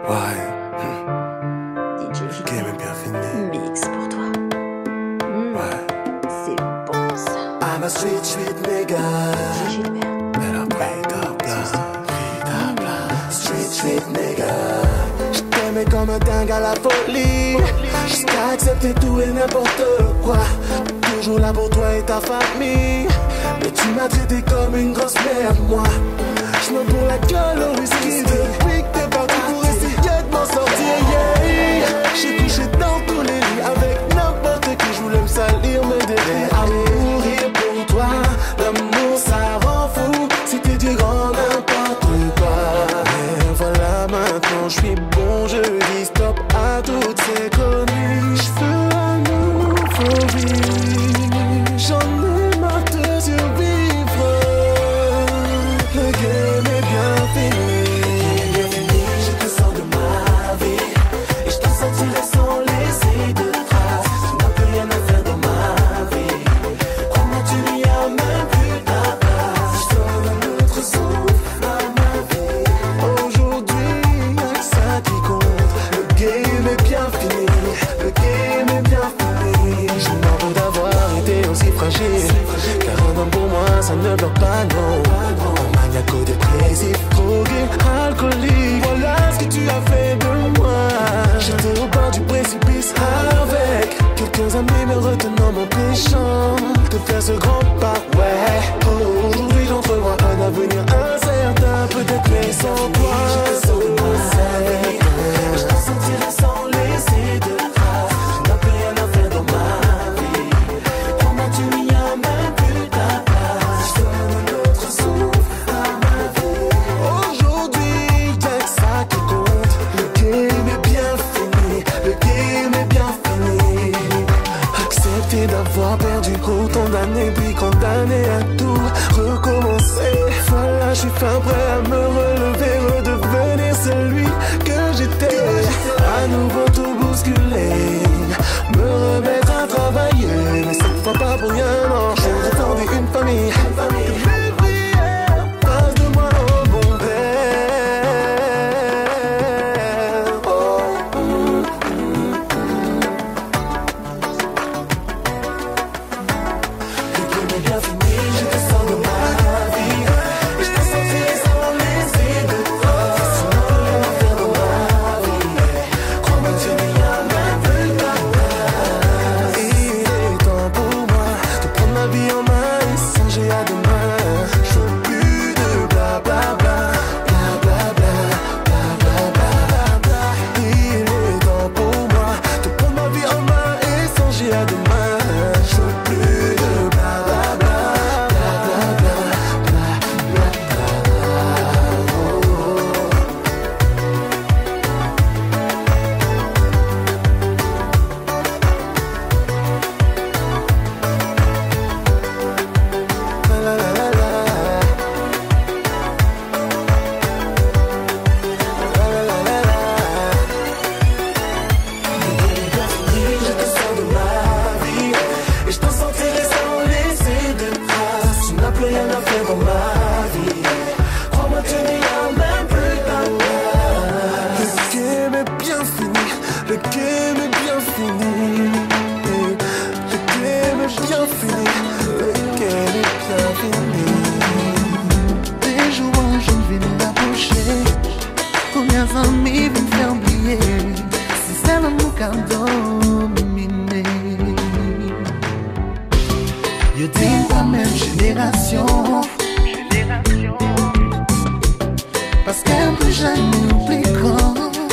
Ouais. DJ Le game est bien fini. Mix pour toi. Ouais. C'est bon ça. I'm a street nigga. DJ Gilbert. Elle a pris ta place. Street nigga. J't'aimais comme un dingue à la folie. Jusqu'à accepter tout et n'importe quoi. Toujours là pour toi et ta famille. Mais tu m'as traité comme une grosse merde, moi. J'me pour la gueule au whisky. Depuis que t'es parti pour essayer de m'en sortir, yeah. J'ai couché dans tous les lits avec n'importe qui. J'voulais me salir, me défaire. À mourir pour toi. L'amour ça rend fou. Si t'es du grand n'importe quoi. Mais voilà maintenant j'suis bon. Je dis stop à toutes ces conneries. J'veux un nouveau vie. J'en ai marre de survivre. Le game est bien fini. Je te sors de ma vie. Et je t'en sortirai sans laisser de traces. Tu n'as plus rien à faire dans ma vie. Crois-moi, tu n'y as même plus ta place. Je donne un autre souffle à ma vie. Aujourd'hui, y'a que ça qui compte. Le game est bien fini. Le game est bien fini. Je m'en veux d'avoir été aussi fragile. Car un homme pour moi, ça ne dort pas, non. Un maniaco dépressif, drogué, alcoolique. Voilà ce que tu as fait de moi. J'étais au bord du précipice avec quelques amis me retenant m'empêchant de faire ce grand pas, ouais. Aujourd'hui j'entrevois un avenir incertain. Peut-être mais sans toi. Je te sors de ma vie. Je t'en sortirai sans laisser de traces. Tu n'as plus rien à faire dans ma vie. Crois-moi, tu n'y as même plus ta place. Je donne un autre souffle à ma vie. Aujourd'hui, y'a que ça qui compte. Le game est bien fini. Le game est bien fini. Accepter d'avoir perdu autant d'années, puis condamné à tout recommencer. Voilà, je suis fin prêt à me relever, redevenir celui que j'étais. À nouveau tout bousculer, me remettre à travailler. Mais cette fois pas pour rien, non. J'ai attendu une famille. Mes prières passent de moi au bon père. Oh. Le game est bien fini, je te sors de ma vie. Et je t'en sortirai sans laisser de traces. Tu n'as plus rien à faire dans ma vie. Crois-moi, tu n'y as même plus ta place. Il est temps pour moi de prendre ma vie en main et songer à demain. Je veux plus de blablabla, blablabla, blablabla. Il est temps pour moi de prendre ma vie en main et songer à demain. Je veux plus de blablabla, blablabla, je te sors de ma vie et je t'en sortirai sans laisser de traces. Tu n'as plus rien à faire dans ma vie. Crois-moi, tu n'y as même plus ta place. Le game est bien fini. Le game est bien fini. Le game est bien fini. Le game est bien fini. Des jours je ne vais nous rapprocher. Combien d'amis vont me faire oublier? Si c'est l'amour qui a dominé. Yo dis la même génération. Parce qu'un plus jeune n'oublie quand.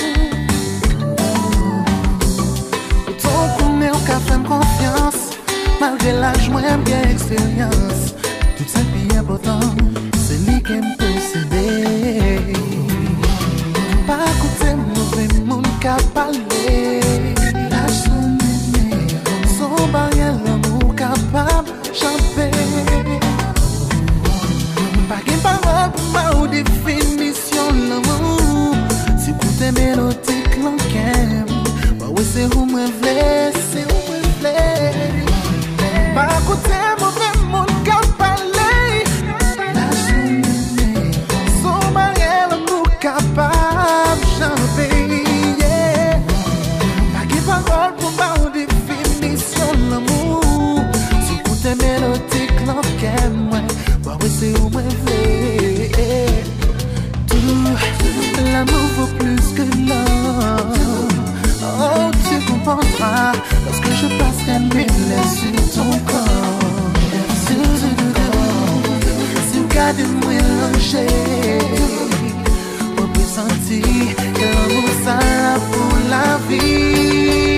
Autant qu'on est au café me confiance. Malgré l'âge, moi j'aime bien expérience. Tout ça qui est important, c'est lui qui me posséder. Pas écouter mauvais monde qui a parlé. Lâche son numéro, son barrière, l'amour capable chanter. Pas qu'une parole pour ma ou définition l'amour. Si pour tes mélodiques l'enquête, bah ouais c'est où me v'lais, c'est où me v'lais. Pas écouter mauvais monde qui a parlé. Lâche son numéro, son barrière, l'amour capable chanter. gade mélanger. Pour sentir que l'amour ça pour la vie.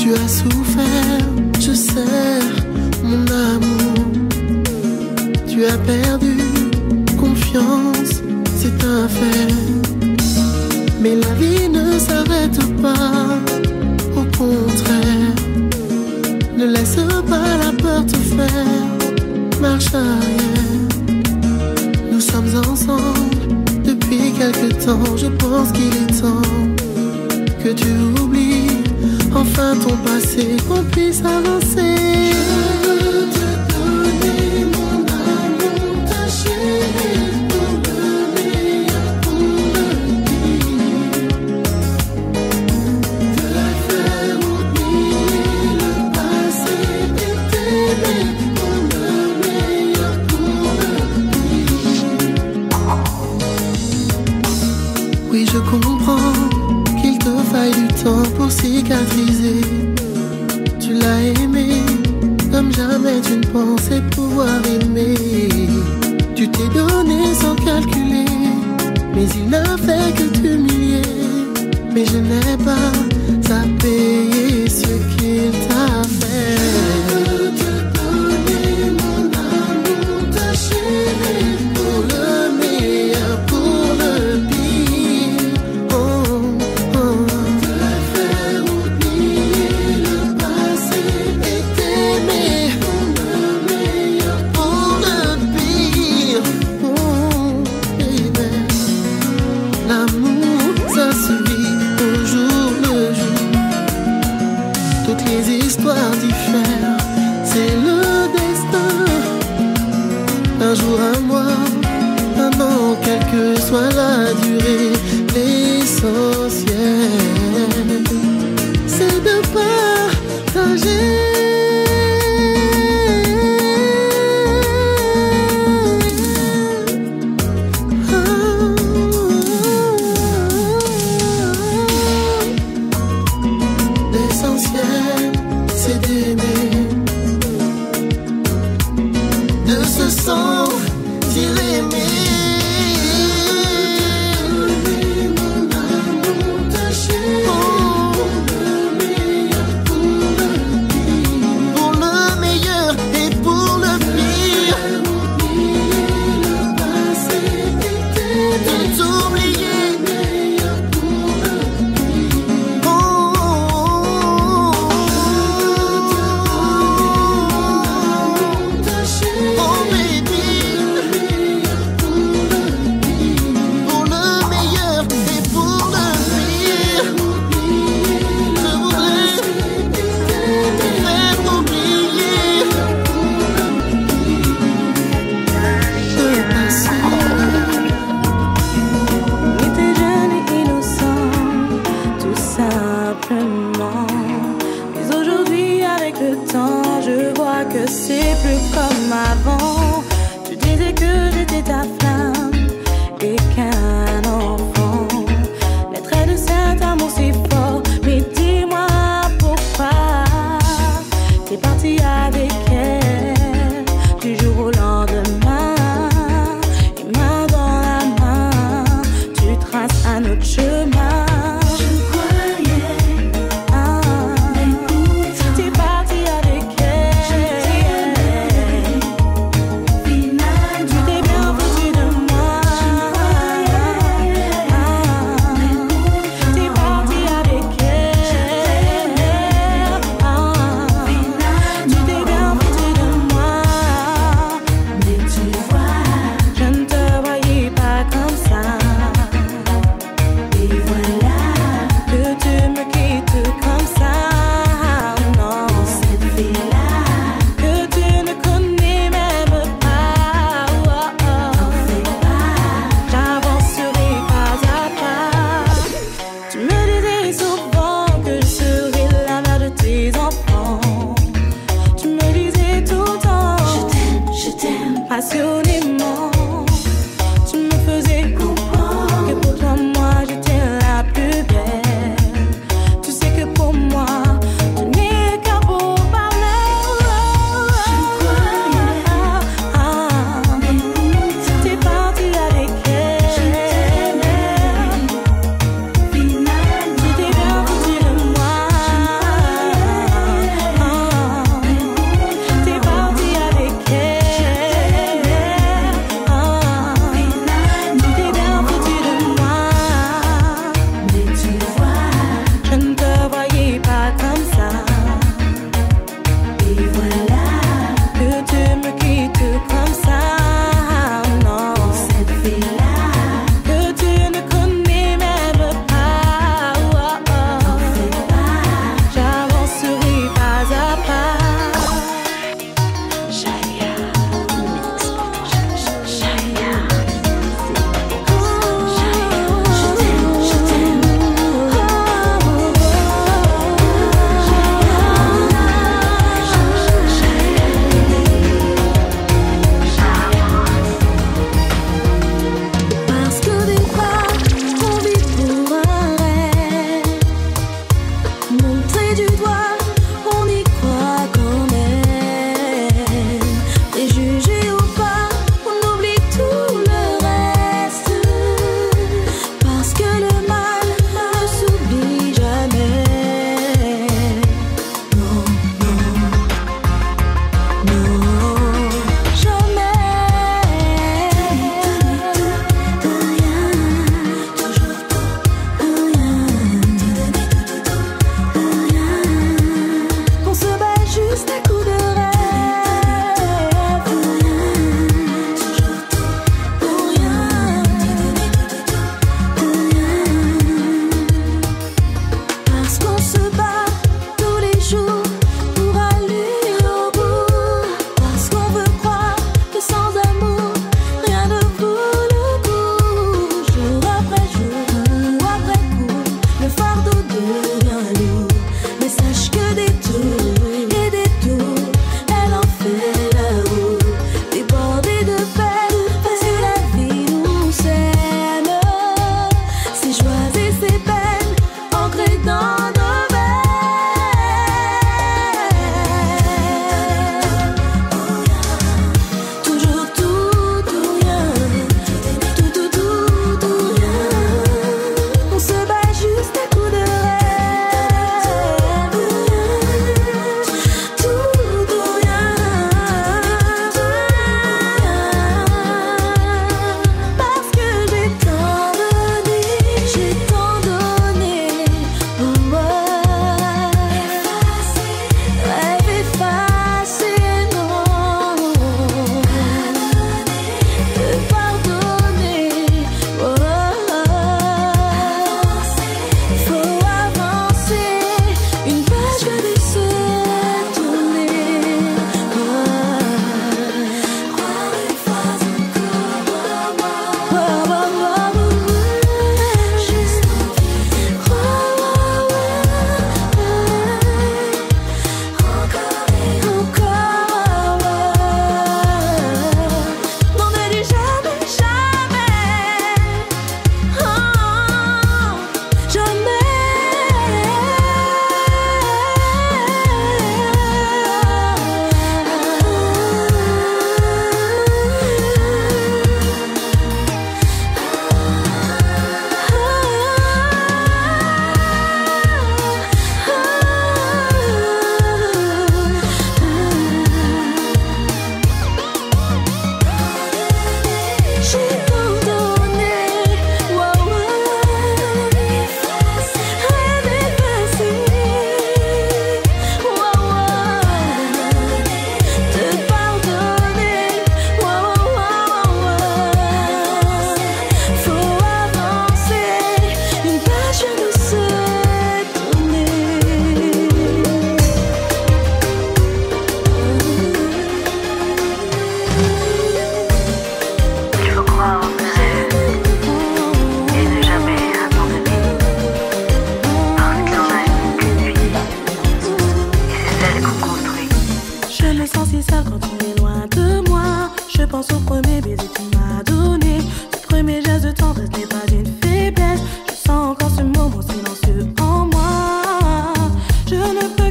Tu as souffert, je sais, mon amour. Tu as perdu confiance, c'est un fait. Mais la vie ne s'arrête pas, au contraire. Ne laisse pas la peur te faire marche arrière. Nous sommes ensemble depuis quelque temps. Je pense qu'il est temps que tu oublies enfin ton passé, qu'on puisse avancer. Je veux te donner mon amour, ta chérie, pour le meilleur, pour le pire. Te la faire oublier le passé et t'aimer pour le meilleur, pour le pire. Oui, je comprends qu'il te faille du temps pour cicatriser. Tu l'as aimé comme jamais tu ne pensais pouvoir aimer. Tu t'es donné sans calculer, mais il n'a fait que t'humilier. Mais je n'ai pas à payer ce qu'il t'a fait. Je veux te donner mon amour, ta chérie, pour le meilleur, pour le pire. Oh, oh. Te la faire oublier le passé et t'aimer pour le meilleur, pour le pire. Oh, baby. L'amour, ça se vit au jour le jour. Toutes les histoires diffèrent, c'est le destin. Un jour, un mois, un an, quelle que soit la durée, l'essentiel, c'est de partager. L'essentiel, c'est d'aimer, de se sentir aimé. Mon amour, ta chérie, pour le meilleur, pour le pire. Pour le meilleur et pour le pire. Oublier le passé et t'aimer. Tout oublier. Meilleur pour le pire. Oh, oh, ta chérie, oh baby. Pour le meilleur et pour le pire. Je voudrais te faire oublier le passé. On était jeunes et innocents, tout simplement. Mais aujourd'hui, avec le temps, je vois que c'est plus comme avant. Tu disais que j'étais ta flamme et qu'un enfant naîtrait de cet amour si fort. Mais dis-moi pourquoi t'es parti avec elle du jour au lendemain. Et main dans la main, tu traces un autre chemin. Je croyais t'es parti avec elle. Tu t'es bien foutu de moi. T'es parti avec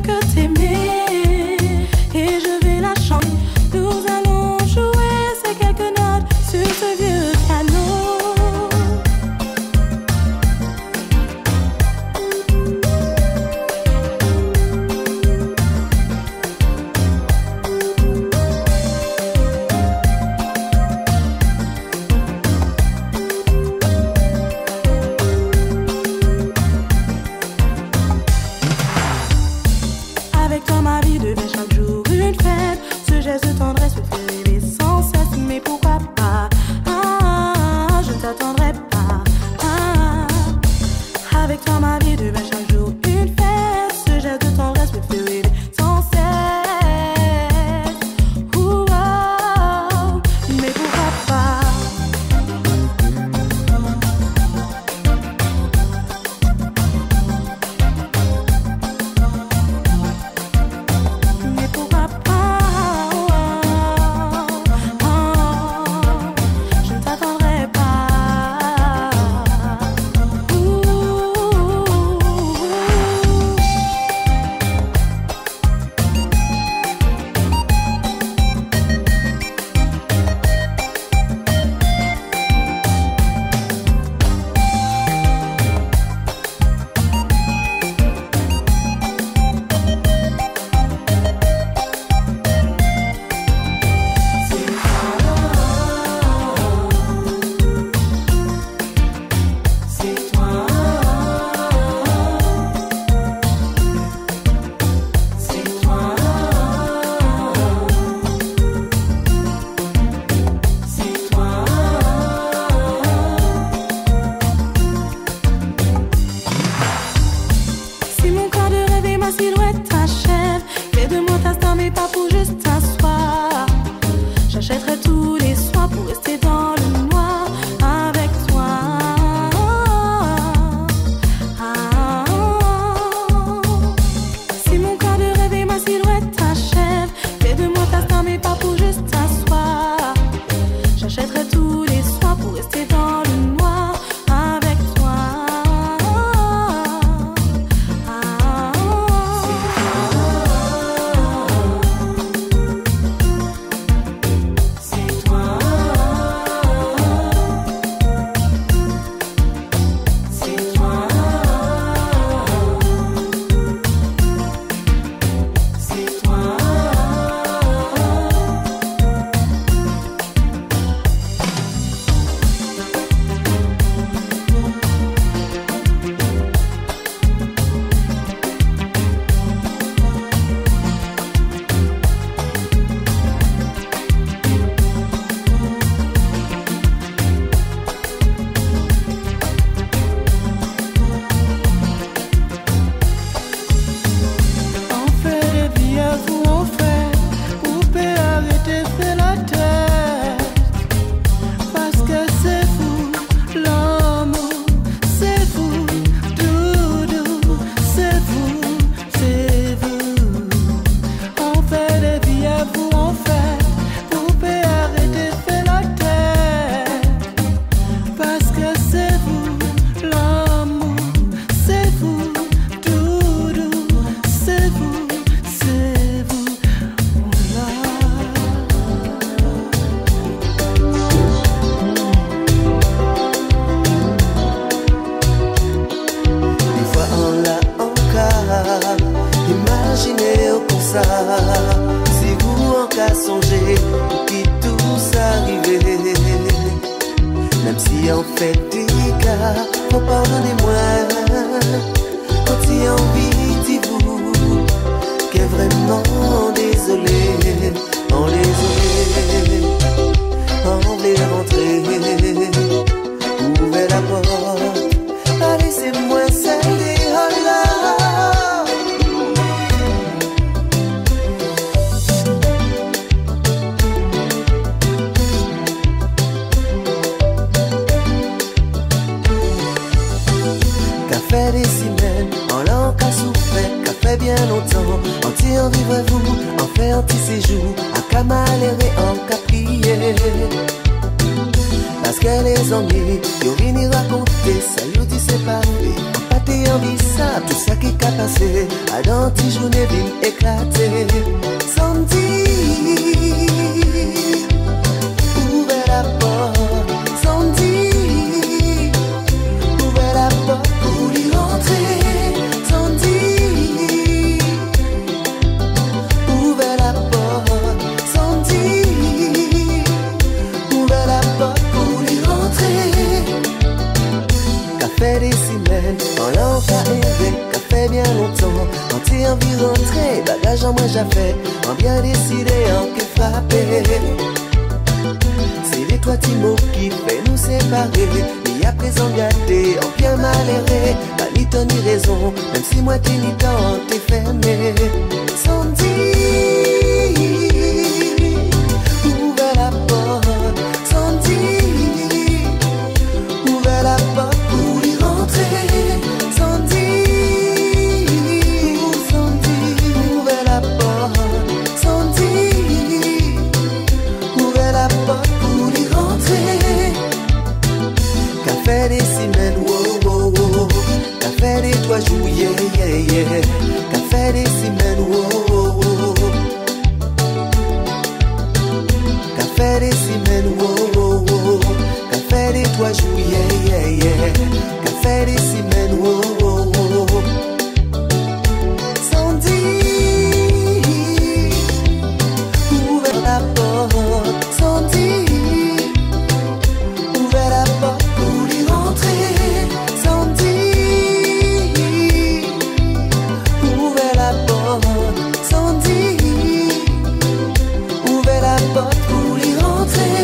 que t'aimer et je vais la chanter. Nous allons jouer ces quelques notes sur ce vieux piano. Avec toi ma vie devient chaque jour une fête. Ce geste de tendresse me fait rêver sans cesse. Mais pourquoi pas? Je ne t'attendrai pas. Avec toi ma vie devient chaque jour une fête. Ce geste de tendresse me fait rêver sans cesse. Mais pourquoi pas? Mais pourquoi pas? Je ne t'attendrai pas. Si mon corps de rêve et ma silhouette t'achève, fais de moi ta star mais pas pour juste t'asseoir. J'achèterai tous les soirs pour rester dans le noir avec toi. Si mon corps de rêve et ma silhouette t'achève, fais de moi ta star mais pas pour juste t'asseoir. J'achèterai tous les soirs pour rester dans le noir avec toi. C'est toi. C'est toi. C'est toi. On fait des vies à vous, on fait. Couper, arrêter, c'est la tête. Parce que c'est vous, l'amour, c'est vous, doudou, c'est vous, c'est vous. On fait des vies à vous, on fait. Couper, arrêter, c'est la tête. Parce que c'est vous, l'amour, c'est vous, doudou, c'est vous, c'est vous. Des fois on l'a encore imaginé comme ça. Si vous en cas songez pour qui tout s'arrivait. Même si on fait des cas, faut pardonnez-moi. Quand il y a envie, dis-vous qu'est vraiment désolé. On désolé, on voulait rentrer. Ouvrez la porte, laissez-moi seul et oh là. Qu'a fait des semaines, en l'an qu'a souffert, qu'a fait bien longtemps. En vivre-vous, en fait un petit séjour, à Kamaléré en Caprier. Parce que les ennuis, ils viennent raconter, ça nous dit c'est pas fait. En pâté te envie ça, tout ça qui qu'a passé, à dans tes journées vin éclater. Samedi, ouvert la porte, samedi, ouvert la porte pour y rentrer. Samedi, ouvert la porte, samedi, ouvert la porte pour y rentrer. Qu'a fait des semaines, en l'an qu'a élevé, qu'a fait bien longtemps, quand t'es envie de rentrer, bagage en moi j'ai fait, en bien décidé, en que frapper. C'est les toi Timo qui fait nous séparer, mais à présent gâté, en bien malheureux, pas ni temps ni raison, même si moi t'es ni temps, t'es fermé. Samedi, ouvert la porte, samedi, ouvert la porte pour y rentrer. Samedi, samedi, ouvert la porte, samedi, ouvert la porte pour y rentrer. Qu'a fait des semaines, wow, wow, wow. Qu'a fait des 3 jours, yeah, yeah, yeah. Qu'a fait des semaines, wow, wow, wow. Qu'a fait des semaines, wow, wow, wow. Qu'a fait des 3 jours, yeah, yeah, yeah. Qu'a fait des semaines, wow, wow, wow. Samedi, ouvert la porte, samedi, ouvert la porte pour y rentrer. Samedi, ouvert la porte, samedi, ouvert la porte pour y rentrer.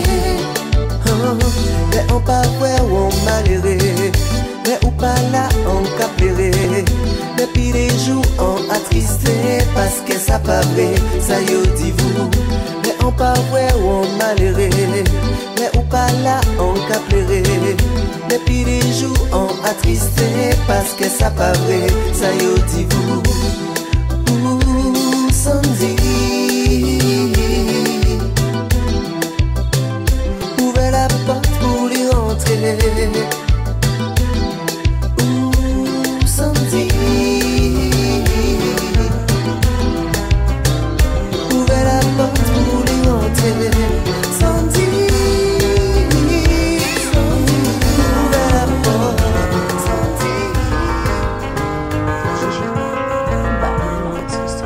Mais on pas vrai ou on malheureux, mais ou pas là on capéré. Depuis les jours on attristé parce que ça pas vrai, ça y est dit vous. Mais on pas vrai ou on malheureux, mais ou pas là on capéré. Depuis les jours on attristé parce que ça pas vrai, ça y est dit vous. Samedi, ouvert la porte pour y rentrer. Samedi, ouvert la porte pour y rentrer. Samedi, samedi, ouvert la porte, samedi. Gigi, bah, non, c'est ça.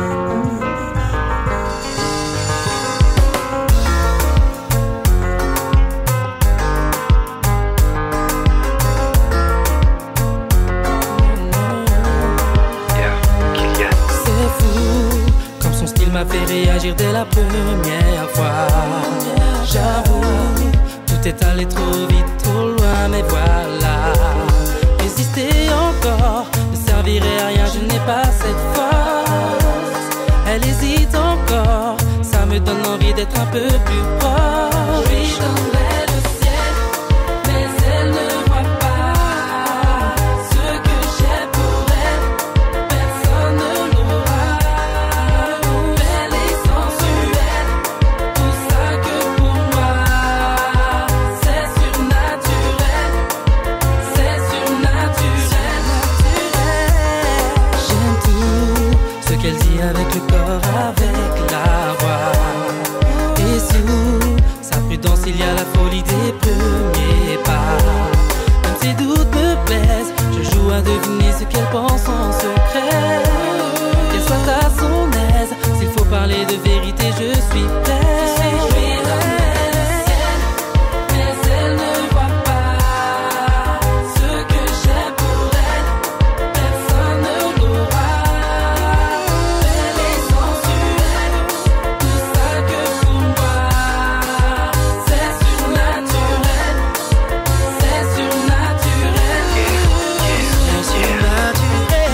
C'est fou, comme son style m'a fait réagir dès la première fois. J'avoue, tout est allé trop vite, trop loin, mais voilà. Résister encore ne servirait à rien, je n'ai pas cette force. Elle hésite encore, ça me donne envie d'être un peu plus proche. Je lui donnerai le ciel, mais elle ne voit pas ce que j'ai pour elle. Personne ne l'aura. Belle et sensuelle, tout ça que pour moi c'est surnaturel, c'est surnaturel. J'aime tout ce qu'elle dit avec le corps, avec la voix. Et sous sa prudence il y a la folie des premiers pas. Même ses doutes me plaisent, je joue à deviner ce qu'elle pense en secret. Qu'elle soit à son aise, s'il faut parler de vérité je suis prêt. Je lui donnerai le ciel, mais elle ne voit pas ce que j'ai pour elle. Personne ne l'aura. Belle et sensuelle, tout ça que pour moi c'est surnaturel, c'est surnaturel, c'est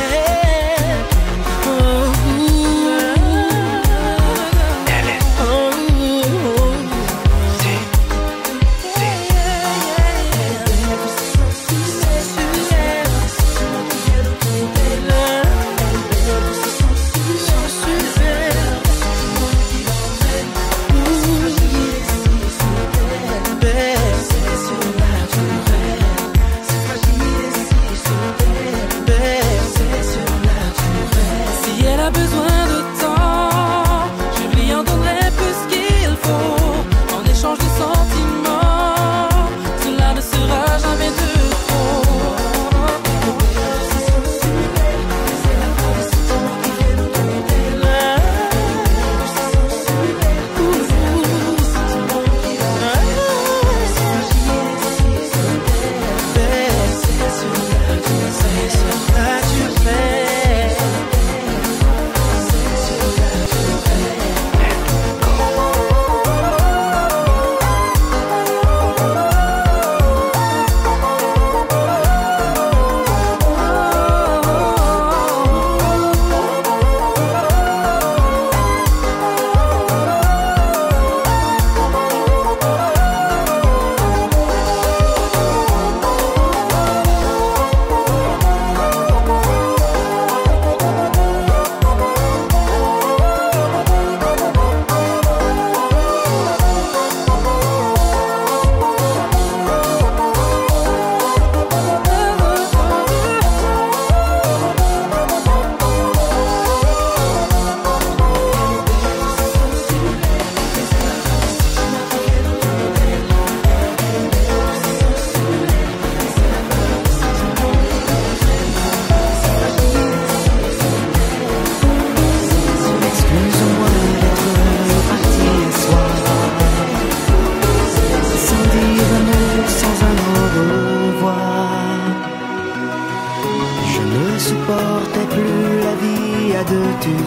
surnaturel. Oh,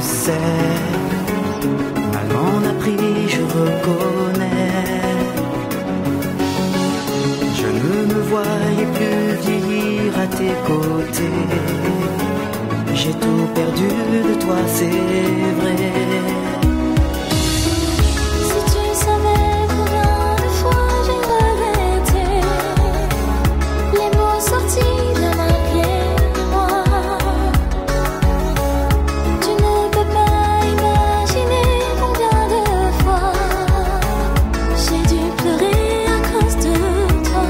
sais, mal m'en a pris, je reconnais. Je ne me voyais plus vieillir à tes côtés. J'ai tout perdu de toi, c'est vrai. Si tu savais combien de fois j'ai regretté les mots sortis de malgré moi. Tu ne peux pas imaginer combien de fois j'ai dû pleurer à cause de toi.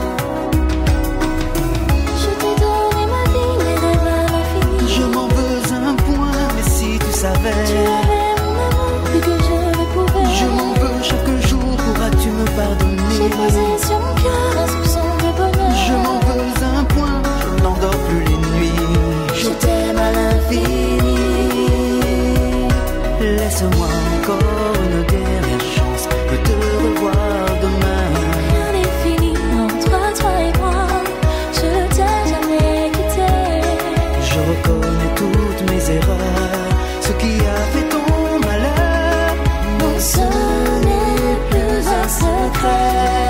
Je t'ai donné ma vie, mes rêves à l'infini. Je m'en veux un point, mais si tu savais. Tu avais mon amour, plus que je le pouvais. Je m'en veux chaque jour, pourras-tu me pardonner? J'ai posé sur mon cœur un soupçon de bonheur. Je m'en veux un point, je n'endors plus les nuits. Je t'aime à l'infini. Laisse-moi encore une dernière chance de te revoir demain. Rien n'est fini entre toi et moi. Je ne t'ai jamais quitté. Je reconnais toutes mes erreurs, ce qui a fait ton malheur. Non, ce n'est plus un secret.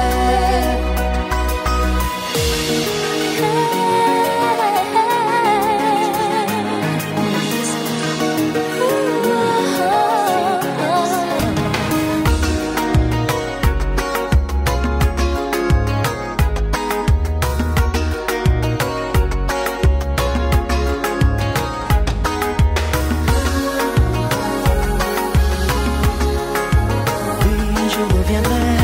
Oui, je reviendrai.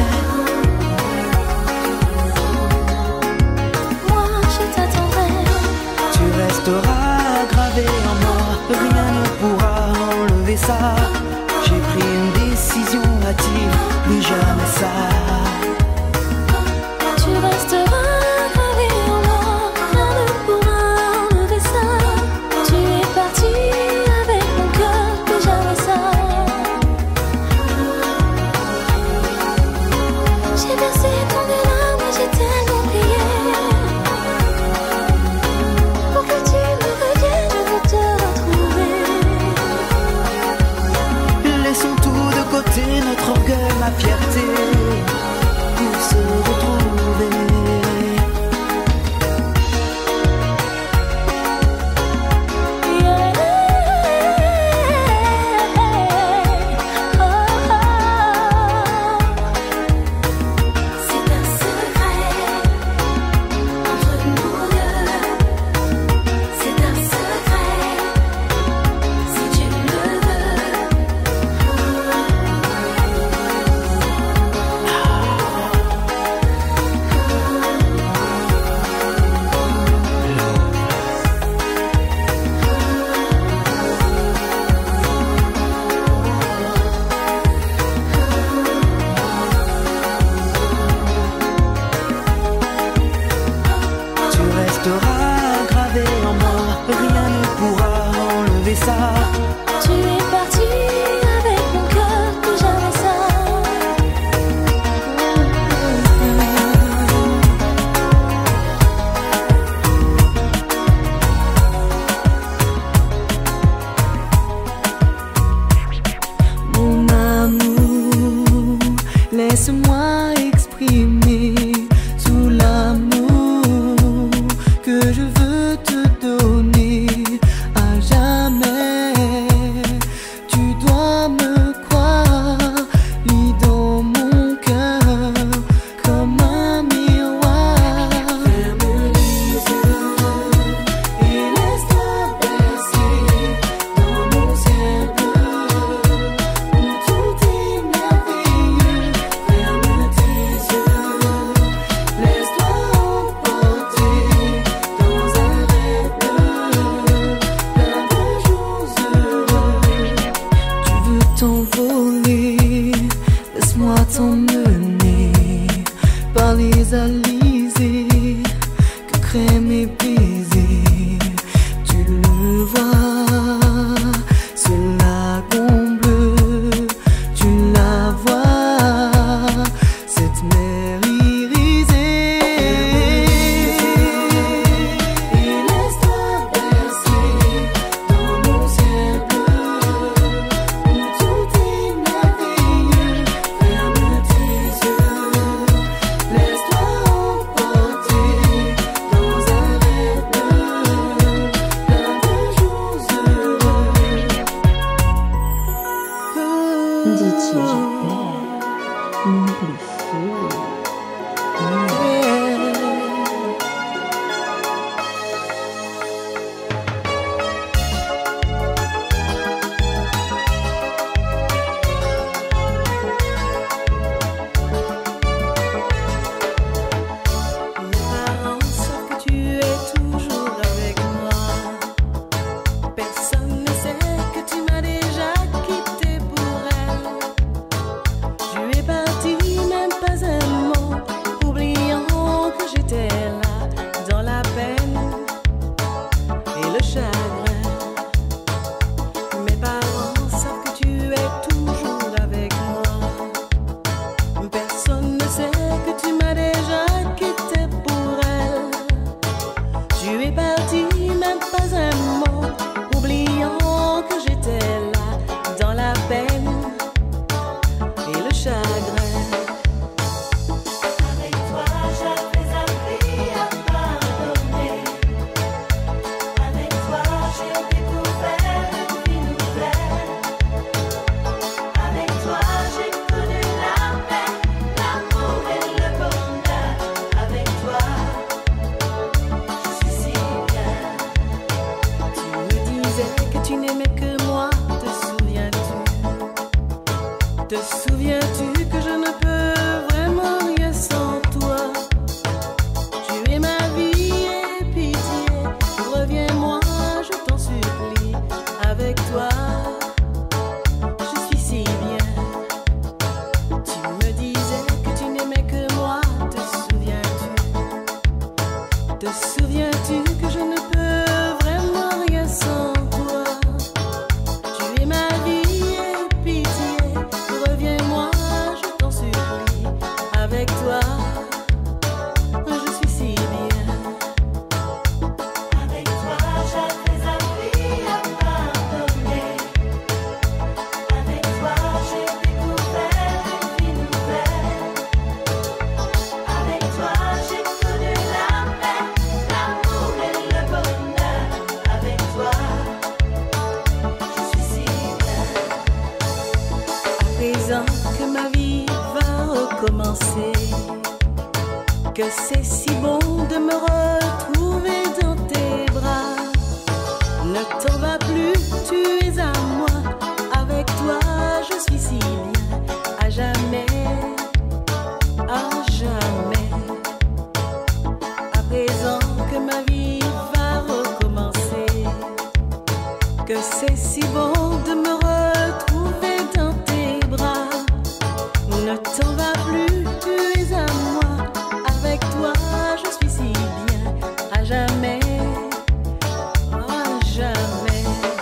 Moi, je t'attendrai. Tu resteras gravé en moi, rien ne pourra enlever ça. J'ai pris une décision hâtive, plus jamais ça. Tu resteras gravé en moi. Rien ne pourra enlever ça. Tu es parti avec mon cœur, plus jamais ça. J'ai versé tant de larmes, j'ai tellement prié pour que tu me reviennes, je veux te retrouver. Laissons tout de côté, notre orgueil, ma fierté, pour se retrouver. C'est un secret entre nous deux. C'est un secret si tu le veux. Tu resteras gravé en moi, rien ne pourra enlever ça. Tu es parti avec mon cœur, plus jamais ça. Mon amour, laisse-moi exprimer tout l'amour que je veux te donner à jamais. Tu dois me croire, lis dans mon cœur comme un miroir. Ferme les yeux et laisse-toi bercer dans mon ciel bleu où tout est merveilleux. Ferme tes yeux, laisse-toi emporter dans un rêve bleu, plein de jours heureux. Tu veux t'envoler, laisse-moi t'emmener par les alizés que créent mes baisers. Tu le vois, ce lagon bleu, tu la vois, cette mer irisée. Et laisse-toi bercer dans mon ciel bleu. Dis-tu, j'espère, mon plus fou. Que c'est si bon de me retrouver dans tes bras. Ne t'en va plus, tu es à moi. Avec toi, je suis si bien. À jamais, à jamais. À présent que ma vie va recommencer, que c'est si bon de me retrouver dans tes bras. Ne t'en va plus, tu es à moi. Avec toi, je suis si bien, à jamais, à jamais.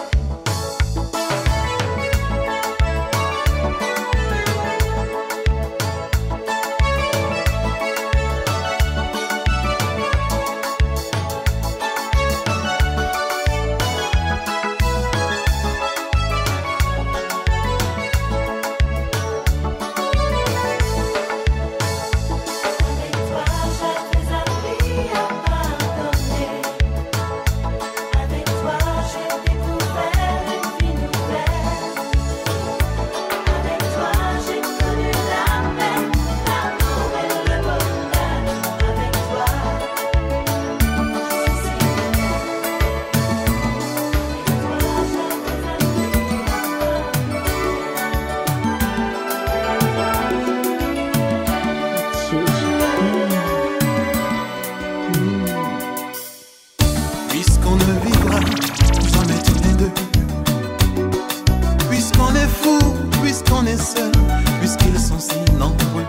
Puisqu'on ne vivra jamais tous les deux, puisqu'on est fou, puisqu'on est seul, puisqu'ils sont si nombreux,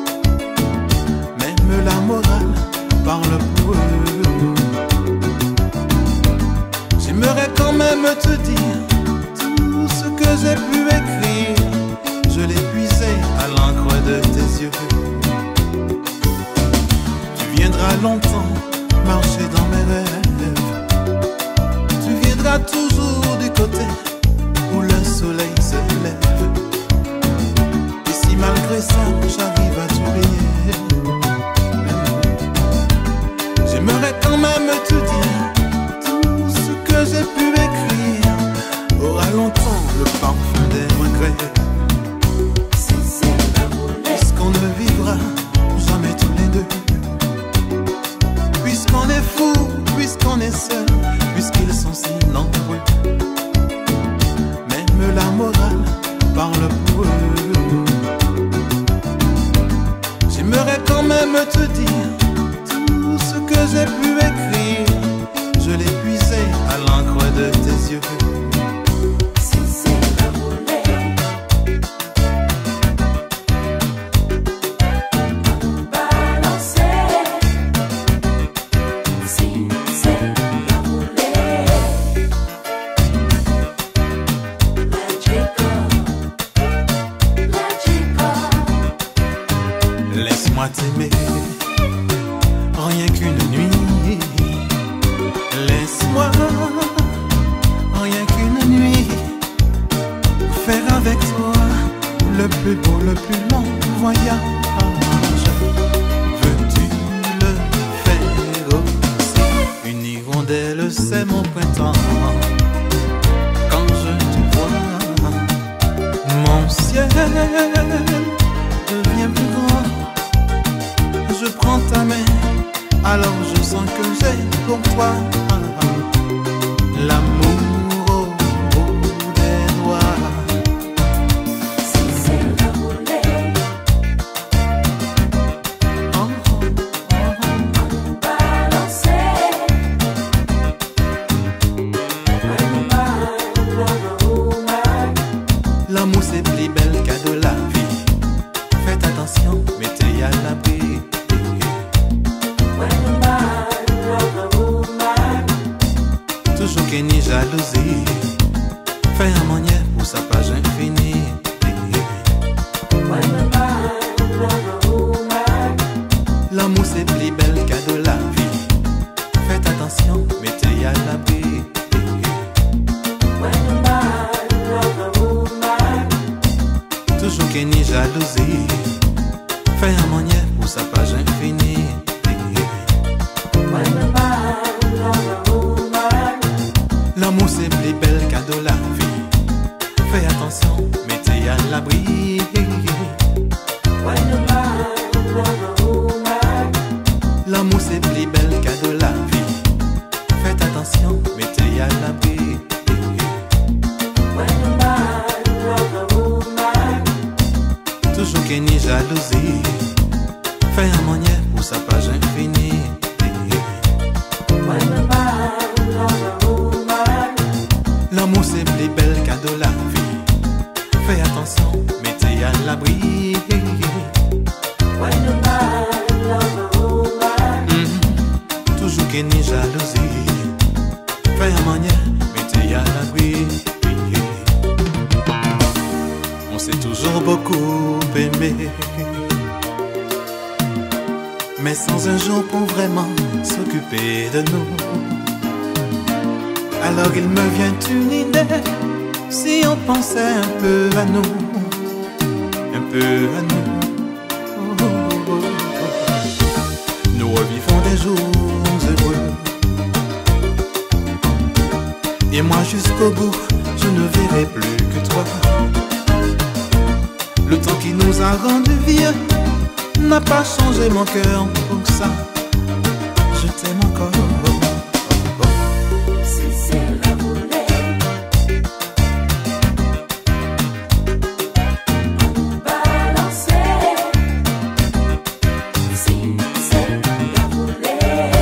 même la morale parle pour eux. J'aimerais quand même te dire tout ce que j'ai pu écrire, je l'ai puisé à l'encre de tes yeux. Tu viendras longtemps marcher dans mes rêves, tu viendras toujours du côté où le soleil se lève. parle pour eux. J'aimerais quand même te dire tout ce que j'ai pu écrire. Je l'ai puisé à l'encre de tes yeux. Si c'est la volée, balancer. Si c'est la volée, laisse-moi t'aimer, rien qu'une nuit. Laisse-moi, rien qu'une nuit, faire avec toi le plus beau, le plus long voyage. Veux-tu le faire aussi? Une hirondelle, c'est mon printemps. Quand je te vois, mon ciel devient plus grand. Je prends ta main, alors je sens que j'ai pour toi l'amour au bout des doigts. si c'est la volée, balancer. L'amour c'est plus belle qu'à de la vie. Faites attention, mettez à l'abri. Toujours qu'il n'y ait jalousie, fais un manière pour sa page infinie. L'amour c'est plus belle qu'à de la vie. Faites attention, mettez à l'abri. Toujours qu'il n'y ait jalousie, fais un manière pour sa page infinie. L'amour c'est plus belle qu'à de la vie. Fais attention, mettez à l'abri. L'amour c'est plus belle qu'à de la vie. Faites attention, mettez à l'abri. Toujours qu'il n'y ait jalousie, fais un manière pour sa page infinie. L'amour c'est plus belle qu'à de la vie. Fais attention, mettez à l'abri. Toujours qu'il n'y ait jalousie, fais un manière, mettez à l'abri. On s'est toujours beaucoup aimé, mais sans un jour pour vraiment s'occuper de nous. Alors il me vient une idée, si on pensait un peu à nous, un peu à nous. Oh, oh, oh, oh. Nous revivons des jours heureux, et moi jusqu'au bout, je ne verrai plus que toi. Le temps qui nous a rendus vieux n'a pas changé mon cœur pour ça. Je t'aime encore. Si c'est la volée, balancer. Si c'est la volée,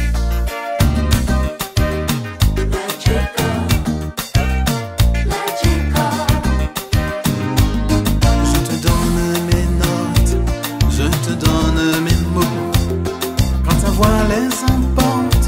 Je te donne mes notes, je te donne mes mots. Quand ta voix les emporte,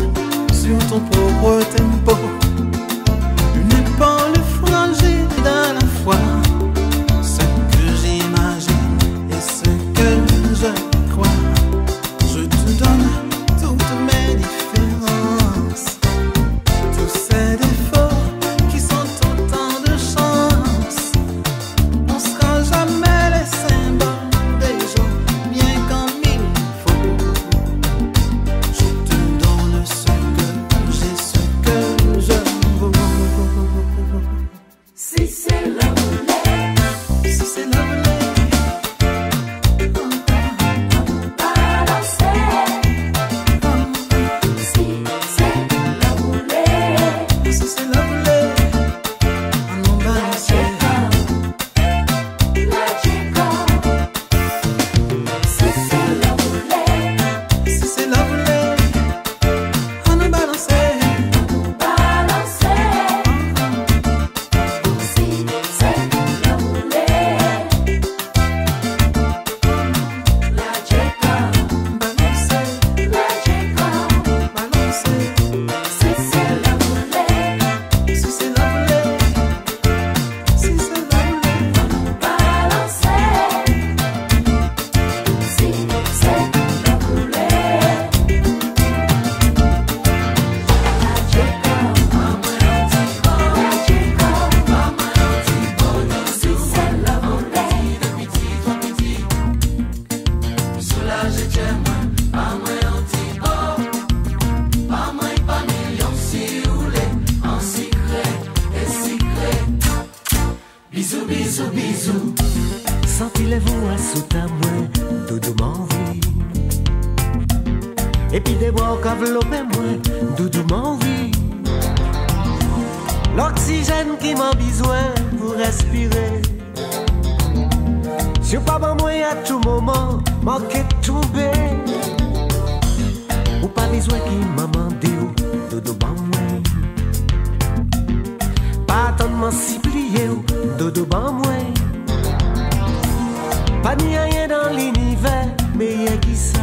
bisous, bisous. Senti les voix sous ta main, doudou m'envie. Et puis des bois qu'enveloppent moi, doudou m'envie. L'oxygène qui m'a besoin pour respirer. Si pas bon moi à tout moment, manquer de tomber. Ou pas besoin qui m'a demandé, doudou m'envie. Pas attendre m'en si plié, doudou m'envie. Pas ni rien dans l'univers, mais y'a qui ça.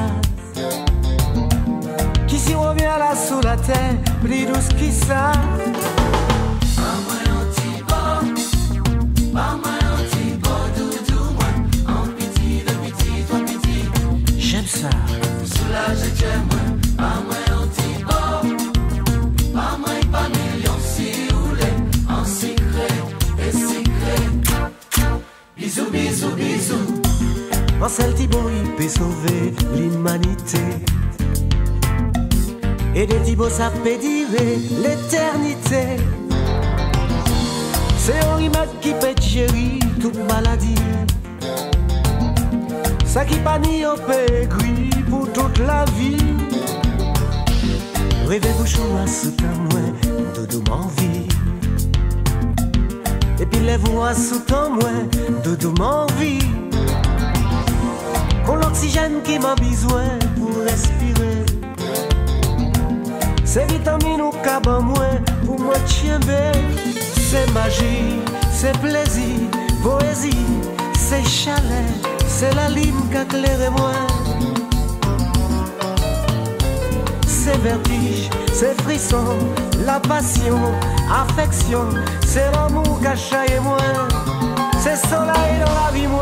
Qui s'y revient là sous la terre, plus douce qui ça. Pas moi anti-bon, pas moi anti-bon, doudou moi. En petit, de petit, toi petit. J'aime ça. Soulage, j'aime moi. Pas moi anti-bon, pas moi pas million si roulé. En secret et secret. Bisous, bisous, bisous. En celle Thibaut, il peut sauver l'humanité. Et de Thibaut, ça peut durer l'éternité. C'est un remède qui peut gérer toute maladie. Ça qui panie au pégris pour toute la vie. Rêvez-vous choix sous ta main, doudou m'envie. Et puis les voix sous ton main, doudou m'envie. Pour l'oxygène qui m'a besoin pour respirer. C'est vitamine ou cabane moins pour moi tienber. C'est magie, c'est plaisir, poésie, c'est chalet, c'est la ligne qui éclaire moi. C'est vertige, c'est frisson, la passion, affection, c'est l'amour qui chaille moi. C'est soleil dans la vie moi.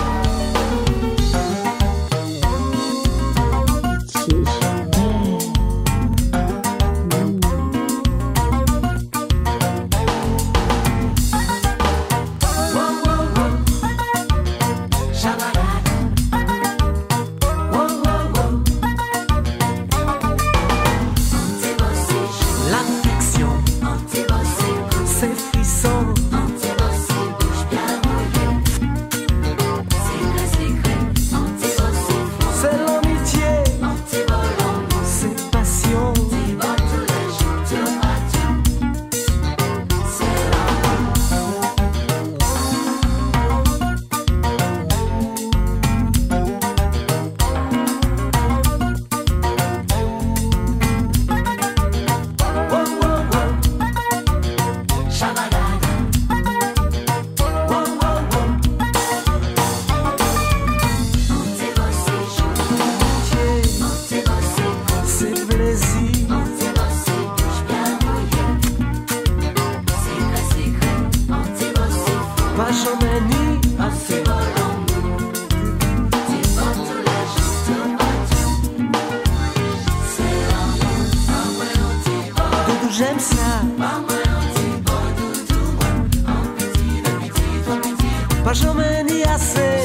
J'aime ça. Pas jamais ni assez.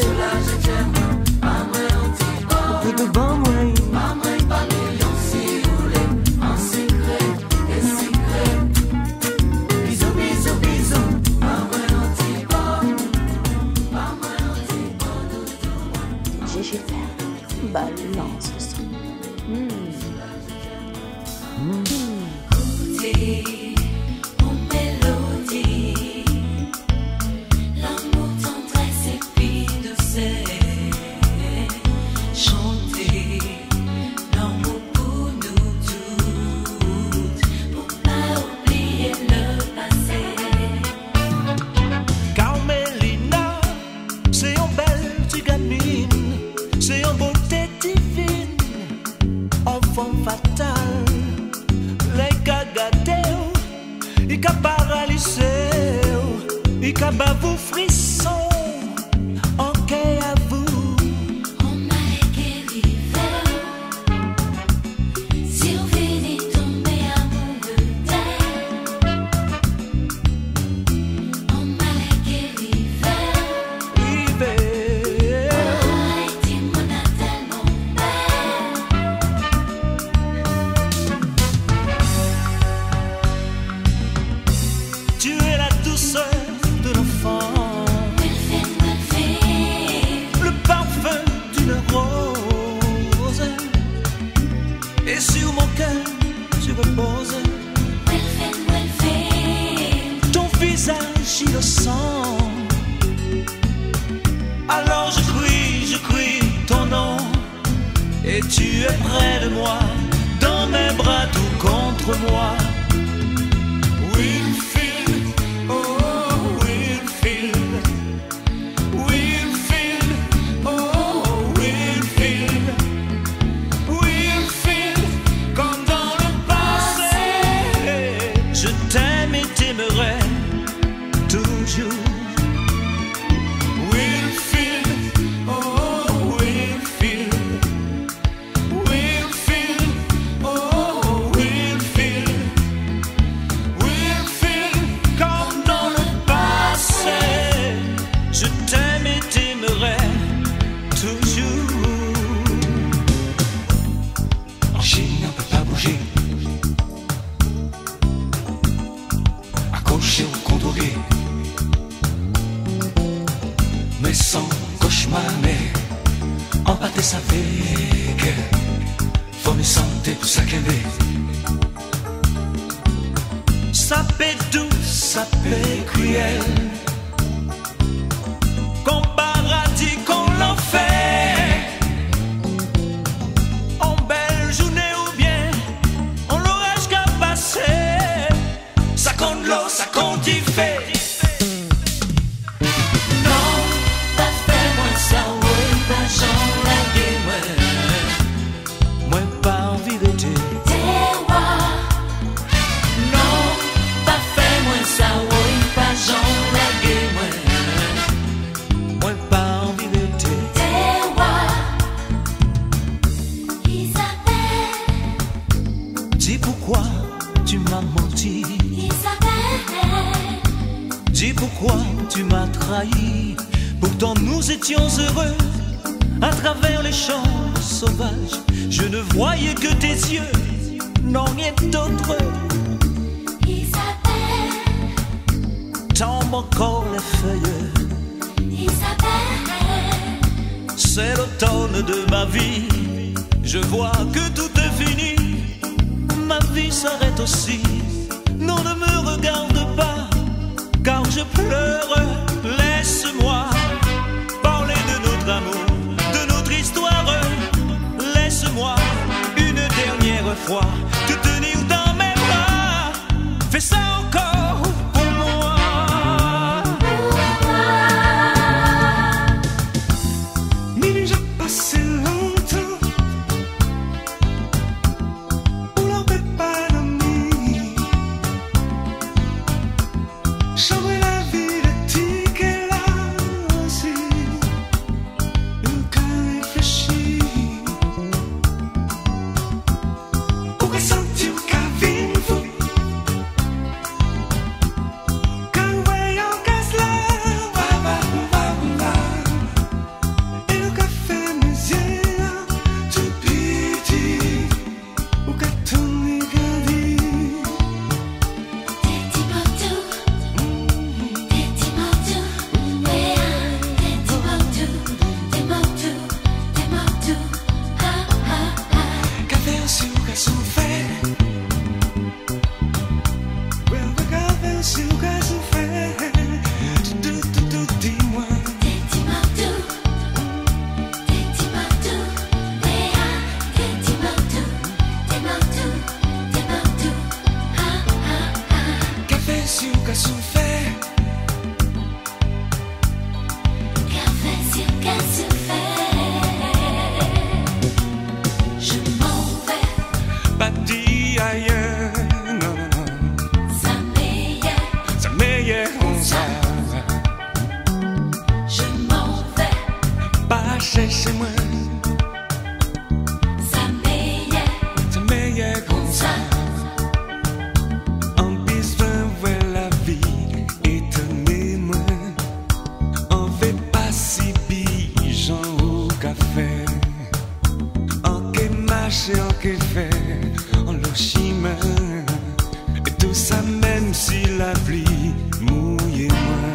Doudou bon moi. Pas million si roulé. En secret et secret. Bisous, bisous, bisous. Pas moi anti-bon. Pas moi anti-bon. GG Fer, balance le son. Mon mélodie, l'amour, tendresse et puis douceur. Chanter l'amour pour nous toutes, pour pas oublier le passé. Carmelina, c'est une belle petite gamine, c'est une beauté divine, enfant fatal. Les gagadeo, il ka paralysé, il ka bavou frisson, ok à vous. On a guéri vers, si on finit tomber amoureux d'elle. On a guéri vers, River, dis-moi n'a tellement tu es la douceur de l'enfance. et tu es près de moi, dans mes bras tout contre moi. Winfield, oh Winfield, Winfield, oh Winfield, Winfield, comme dans le passé. Je t'aime et t'aimerai toujours. Mais sans cauchemar, mais empâté sa vie que faut me sentir pour ça qu'elle est. Ça peut douce, ça peut cruel, qu'on paradis, qu'on l'enfer. En belle journée ou bien en l'orage qu'a passé, ça compte l'eau, ça compte il fait. Dis pourquoi tu m'as menti, Isabelle. Dis pourquoi tu m'as trahi. Pourtant nous étions heureux à travers les champs sauvages. Je ne voyais que tes yeux, non rien d'autre. Isabelle. Tombe encore les feuilles, Isabelle. C'est l'automne de ma vie. Je vois que tout est fini. Ma vie s'arrête aussi. Non, ne me regarde pas, car je pleure. Laisse-moi parler de notre amour, de notre histoire. Laisse-moi une dernière fois te tenir dans mes bras. Fais ça encore pour moi. Mais j'ai passé longtemps pour leur préparer d'amis. J'aimerais la vie de ticket là aussi. Le cœur réfléchit. Pour que sentir qu'à vivre. Quand voyons qu'à cela, et le café mes yeux, tout petit. Ou qu'à ton regarder. Café aussi ou qu'à souffrir. Café aussi ou qu'à souffrir. Tout, dis-moi. Café aussi ou qu'à souffrir. Je m'en vais, Parti ailleurs, non, ça m'énerve. ça meilleur comme ça. Je m'en vais, Pas chercher moi, ça m'énerve. ça meilleur comme ça. En besoin voir la vie, étonnez-moi. On fait pas si pigeon au café. En que marche, en que fait, en le chemin. Et tout ça même si la pluie mouille moi.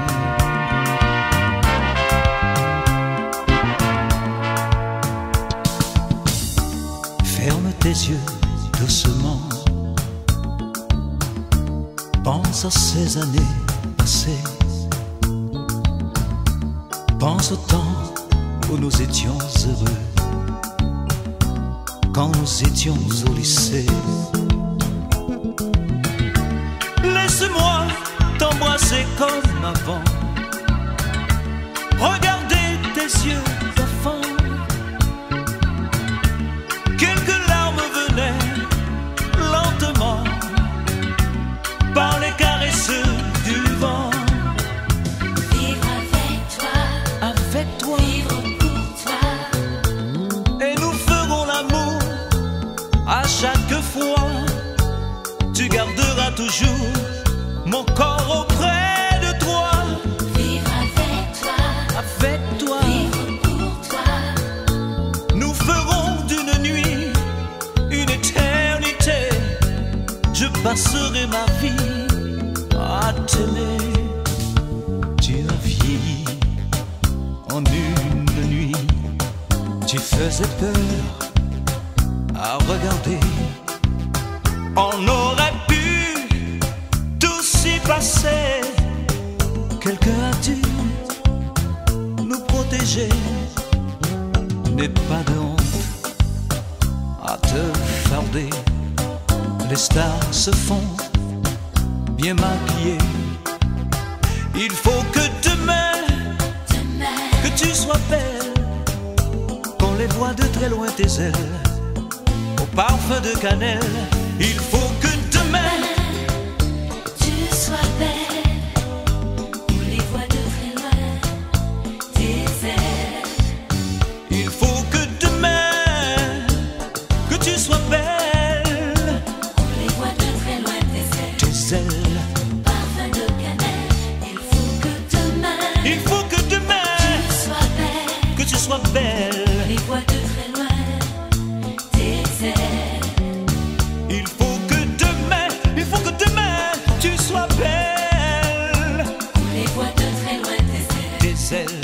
Ferme tes yeux doucement. Pense à ces années passées. Pense au temps où nous étions heureux. quand nous étions au lycée. Laisse-moi t'embrasser comme avant, regarder tes yeux d'enfant. Quelques larmes venaient lentement par les caresses du vent. Vivre avec toi, vivre pour toi. Et nous ferons l'amour à chaque fois. Tu garderas toujours mon corps auprès de toi. Vivre avec toi, vivre pour toi. Nous ferons d'une nuit une éternité. Je passerai ma vie à t'aimer. Tu as vieilli en une nuit. Tu faisais peur à regarder. On aurait pu tout s'y passer. Quelqu'un a dû nous protéger. N'aie pas de honte à te farder. Les stars se font bien maquillées. Il faut que demain que tu sois belle, qu'on les voit de très loin tes ailes au parfum de cannelle. Il faut que demain tu sois belle, on les voit de très loin tes ailes. Il faut que demain que tu sois belle, on les voit de très loin tes ailes. Parfum de cannelle. Il faut que demain tu sois belle, que tu sois belle. on les voit de très loin tes ailes. Il faut que demain tu sois belle, On les voit de très loin tes ailes. tes ailes.